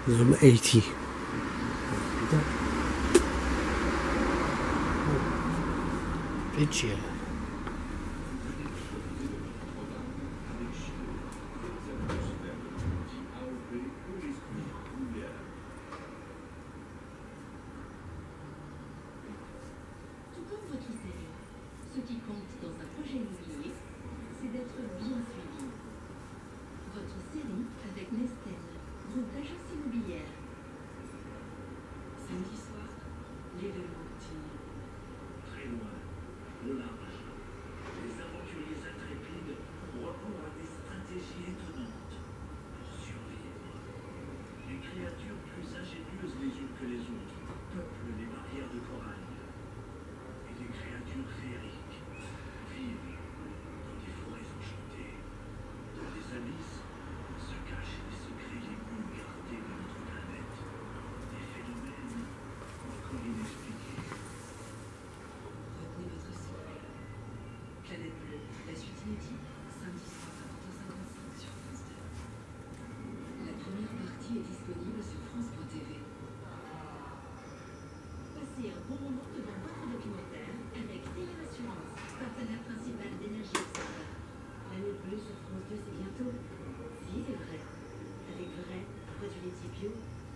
Zoom 80. Piccolo. Tout comme votre série, ce qui compte dans un projet immobilier, c'est d'être bien suivi. Votre série avec Nestel, groupe d'agence immobilière. Samedi soir, l'événement continue. Très loin, au large, les aventuriers intrépides recourent à des stratégies étonnantes pour survivre. Les créatures plus ingénieuses les unes que les autres peuplent les barrières de corail. Et des créatures féeriques vivent dans des forêts enchantées. Dans les abysses se cachent les secrets les mieux gardés de notre planète. Des phénomènes encore inexpliqués. Retenez votre souffle. Planète Bleue, la suite inédite, samedi soir à 20h55 sur France 2. La première partie est disponible sur France.tv. Passez un bon moment devant votre documentaire avec Téléassurance, partenaire principal d'Énergie Observer. Planète Bleue sur France 2, c'est bientôt. Si, c'est vrai. Avec vrai produits laitiers bio.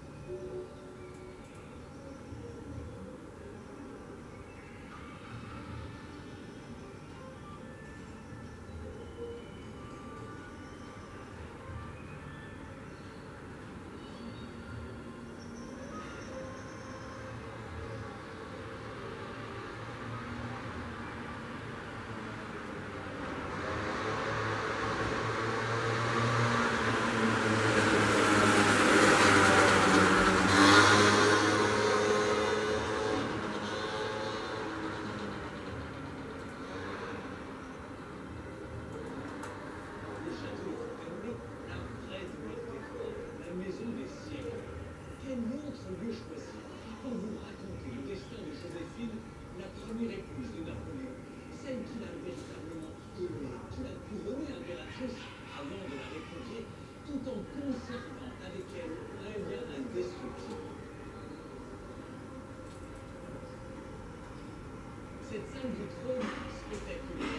Le château de Fontainebleau, la vraie douleur décor, la maison des siècles. Quel autre lieu choisir pour vous raconter le destin de Joséphine, la première épouse de Napoléon, celle qui l'a véritablement aimé, qui l'a couronnée impératrice avant de la répudier, tout en conservant avec elle un lien indestructible. Cette salle du trône spectaculaire